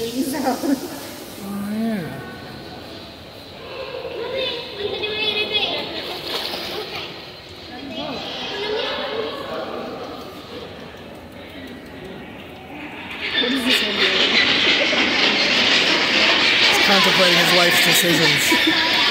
dating zone. Oh, yeah. What is this one doing? He's contemplating his life's decisions.